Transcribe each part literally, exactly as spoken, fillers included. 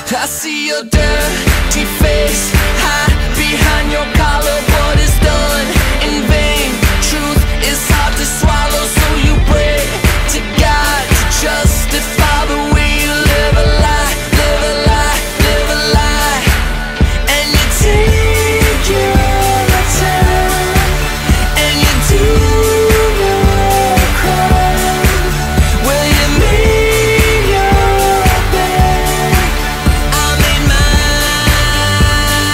I see your dirty face hide behind your collar, but it's done in vain. Truth is hard to swallow, so you pray to God to justify the way you live a lie, live a lie, live a lie. And you take your time, and you do your crime. Will you make your bed? I made mine.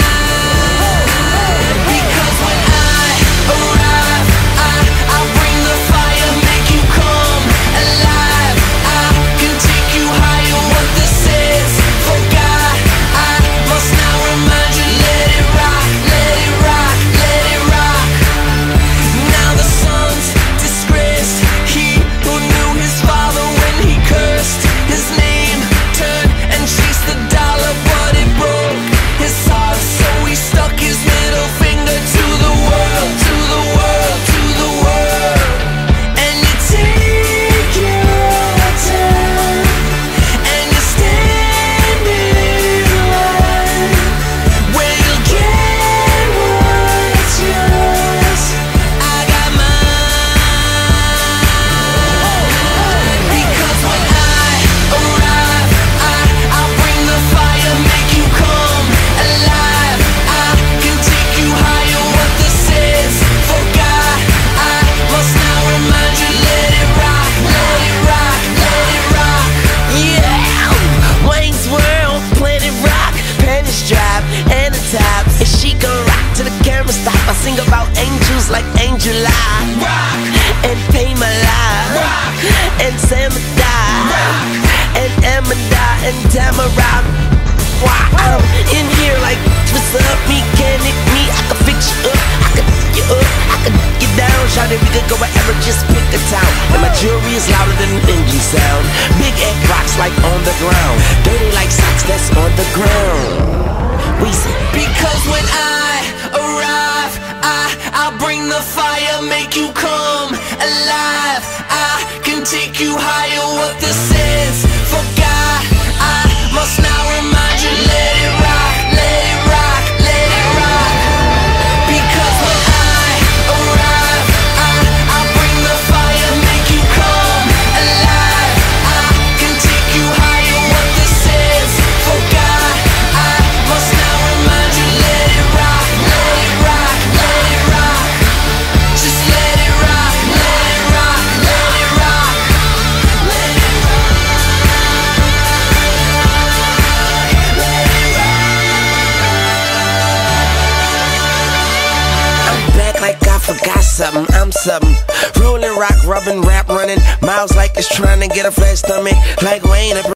Because when I arrive, I, I bring the fire, make you come alive. I can take you higher, what this is. For God, I must now remind you, let it rock, let it rock, let it rock. Now the son's disgraced, he who knew his father when he cursed his name, turned and chased the dollar, but it broke his heart, so he stuck his middle finger to the world, to the world, to the world. And you take your time, and you stand in line, where you'll get what's yours. I got mine. Because when I arrive, I, I bring the fire, make you come alive. I can take you higher, what this is. For God, I must now remind you, let it rock, let it rock, let it rock. Yeah, Wayne's World, Planet Rock, panties drop, and the top. And she gon' rock till the camera stop. I sing about angels like Angel Eye, rock, and Pay My Life, rock, and Sam Die, and Amanda, and Tamara. Why I'm in here like, what's up, mechanic me? I can fix you up, I can pick you up, I can get down. Shout it, we could go wherever, just pick a town. And my jewelry is louder than an engine sound. Big egg rocks like on the ground, dirty like socks that's on the ground. We say, because when I arrive, I, I bring the fire, make you come alive. I can take you higher, what this is. For God, I must now remind you, let it rock, let it rock, let it rock. Because when I arrive, I, I bring the fire, make you come alive. I can take you higher, what this is. For God, I must now remind you, let it rock, let it rock, let it rock. Just let it rock, let it rock, let it rock, let it rock, let it rock. I'm back like I forgot something, I'm something. Rolling, rock, rubbing, rap, running. Miles like it's trying to get a flat stomach, like Wayne.